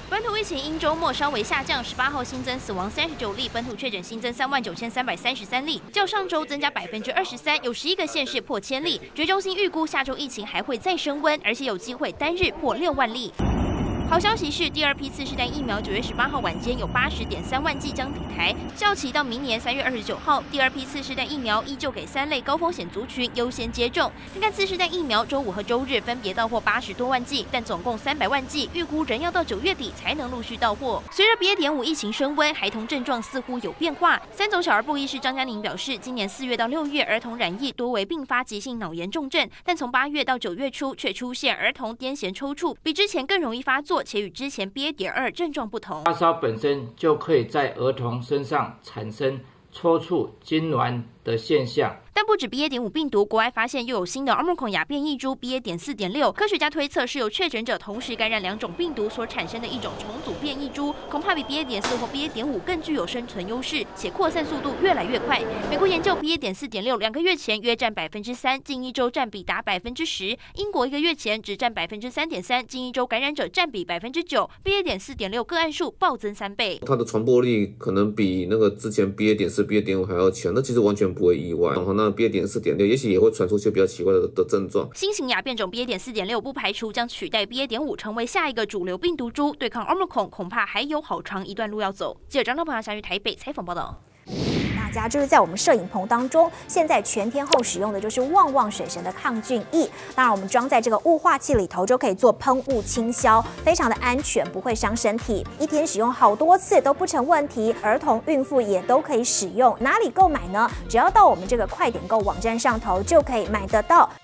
本土疫情因周末稍微下降，18号新增死亡39例，本土确诊新增39333例，较上周增加23%，有11个县市破1000例。指挥中心预估下周疫情还会再升温，而且有机会单日破6万例。 好消息是，第二批次世代疫苗9月18号晚间有80.3万剂将抵台，效期到明年3月29号。第二批次世代疫苗依旧给3类高风险族群优先接种。看看次世代疫苗，周五和周日分别到货80多万剂，但总共300万剂，预估仍要到9月底才能陆续到货。随着BA.5疫情升温，孩童症状似乎有变化。三总小儿部医师张嘉宁表示，今年4月到6月，儿童染疫多为并发急性脑炎重症，但从8月到9月初却出现儿童癫痫抽搐，比之前更容易发作。 且与之前 BA.2 症状不同， 发烧本身就可以在儿童身上产生抽搐、痉挛的现象。 但不止 BA.5 病毒，国外发现又有新的奥密克戎亚变异株 BA.4.6，科学家推测是由确诊者同时感染2种病毒所产生的一种重组变异株，恐怕比 BA.4 或 BA.5 更具有生存优势，且扩散速度越来越快。美国研究 BA.4.6，2个月前约占3%，近1周占比达10%；英国1个月前只占3.3%，近1周感染者占比9%。BA.4.6 个案数暴增3倍， 它的传播力可能比那个之前 BA.4、BA.5 还要强，那其实完全不会意外。那 BA.4.6 也许也会传出一些比较奇怪的症状。 新型亚变种 BA.4.6 不排除将取代 BA.5 成为下一个主流病毒株，对抗 Omicron 恐怕还有好长一段路要走。记者张涛、彭霞于台北采访报道。 大家就是在我们摄影棚当中，现在全天候使用的就是旺旺水神的抗菌液。当然，我们装在这个雾化器里头就可以做喷雾清消，非常的安全，不会伤身体。一天使用好多次都不成问题，儿童、孕妇也都可以使用。哪里购买呢？只要到我们这个快点购网站上头就可以买得到。